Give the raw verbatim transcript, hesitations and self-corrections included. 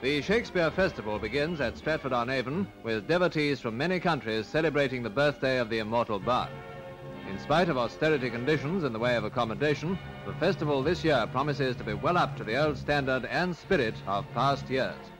The Shakespeare Festival begins at Stratford-on-Avon with devotees from many countries celebrating the birthday of the immortal bard. In spite of austerity conditions in the way of accommodation, the festival this year promises to be well up to the old standard and spirit of past years.